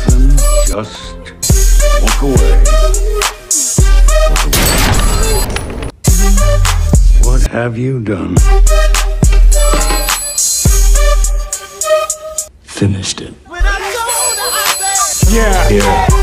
Ethan, just walk away. What have you done? Finished it. Yeah.